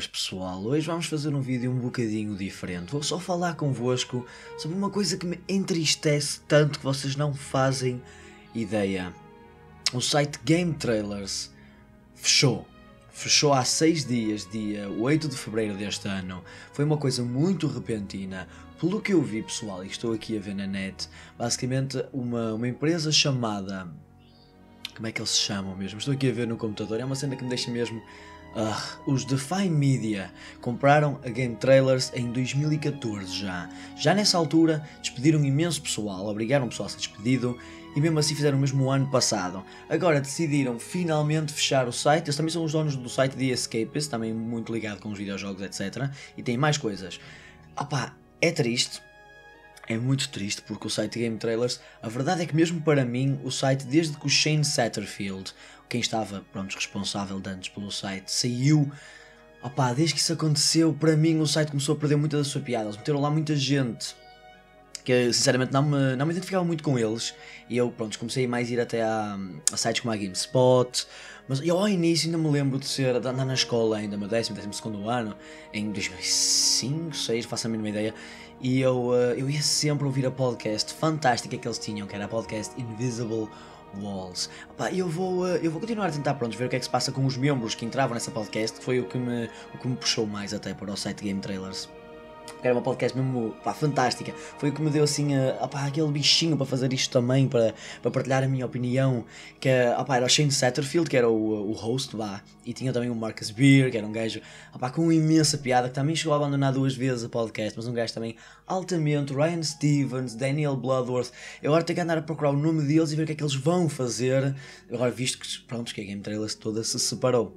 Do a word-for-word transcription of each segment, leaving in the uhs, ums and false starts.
pessoal, hoje vamos fazer um vídeo um bocadinho diferente. Vou só falar convosco sobre uma coisa que me entristece tanto que vocês não fazem ideia. O site Game Trailers fechou. Fechou há seis dias, dia oito de fevereiro deste ano. Foi uma coisa muito repentina. Pelo que eu vi, pessoal, e estou aqui a ver na net, basicamente uma, uma empresa chamada... Como é que eles se chamam mesmo? Estou aqui a ver no computador, é uma cena que me deixa mesmo... Uh, os Define Media compraram a Game Trailers em dois mil e catorze já. Já nessa altura despediram imenso pessoal, obrigaram o pessoal a ser despedido e mesmo assim fizeram o mesmo o ano passado. Agora decidiram finalmente fechar o site. Eles também são os donos do site The Escapist, também muito ligado com os videojogos, etcétera. E tem mais coisas. Opá, é triste. É muito triste porque o site Game Trailers, a verdade é que mesmo para mim, o site, desde que o Shane Satterfield, quem estava, pronto, responsável de antes pelo site, saiu, opá, desde que isso aconteceu, para mim o site começou a perder muita da sua piada. Eles meteram lá muita gente que sinceramente não me, não me identificava muito com eles, e eu, pronto, comecei mais a ir até a, a sites como a GameSpot, mas eu ao início ainda me lembro de ser, de andar na escola ainda, meu décimo, décimo segundo ano, em dois mil e cinco, dois mil e seis, faço a mínima ideia, e eu, eu ia sempre ouvir a podcast fantástica que eles tinham, que era a podcast Invisible Walls. Opa, eu, vou, eu vou continuar a tentar, pronto, ver o que é que se passa com os membros que entravam nessa podcast, que foi o que me, o que me puxou mais até para o site Game Trailers. Era uma podcast mesmo, pá, fantástica. Foi o que me deu assim, uh, opá, aquele bichinho para fazer isto também, para, para partilhar a minha opinião. Que opá, era o Shane Satterfield, que era o, o host, vá, e tinha também o Marcus Beer, que era um gajo, opá, com uma imensa piada, que também chegou a abandonar duas vezes a podcast, mas um gajo também altamente, Ryan Stevens, Daniel Bloodworth. Eu agora tenho que andar a procurar o nome deles e ver o que é que eles vão fazer, agora visto que, pronto, que a Game Trailers toda se separou.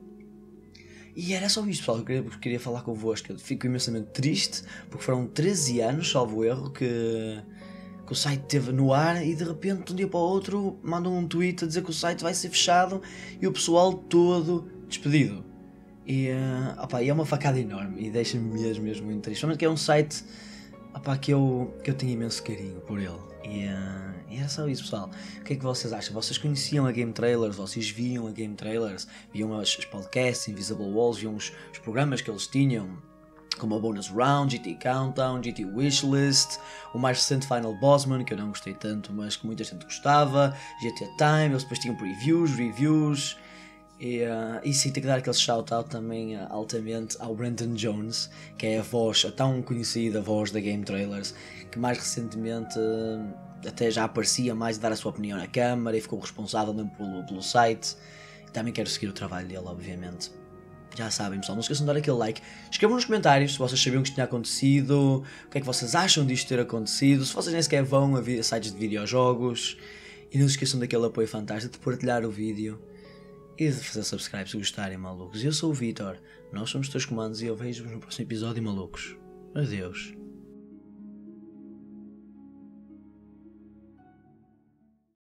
E era só isto, pessoal, que eu queria, queria falar convosco. Eu fico imensamente triste, porque foram treze anos, salvo erro, que, que o site esteve no ar e de repente, de um dia para o outro, mandam um tweet a dizer que o site vai ser fechado e o pessoal todo despedido. E, uh, opa, e é uma facada enorme e deixa-me mesmo, mesmo muito triste. Somente que é um site, opa, que, eu, que eu tenho imenso carinho por ele. E, uh, e era só isso, pessoal. O que é que vocês acham? Vocês conheciam a Game Trailers? Vocês viam a Game Trailers? Viam os, os podcasts, Invisible Walls? Viam os, os programas que eles tinham? Como a Bonus Round, G T Countdown, G T Wishlist, o mais recente Final Bossman, que eu não gostei tanto, mas que muita gente gostava, G T A Time, eles depois tinham previews, reviews. E, uh, e sim, tenho que dar aquele shout-out também uh, altamente ao Brandon Jones, que é a voz, a tão conhecida voz da Game Trailers, que mais recentemente uh, até já aparecia mais a dar a sua opinião na câmara e ficou responsável mesmo pelo, pelo site. E também quero seguir o trabalho dele, obviamente. Já sabem, pessoal, não se esqueçam de dar aquele like. Escrevam nos comentários se vocês sabiam que isto tinha acontecido, o que é que vocês acham disto ter acontecido, se vocês nem sequer vão a, a sites de videojogos. E não se esqueçam daquele apoio fantástico de partilhar o vídeo e de fazer subscribe se gostarem, malucos. Eu sou o Vitor, nós somos os teus comandos e eu vejo-vos no próximo episódio, malucos. Adeus.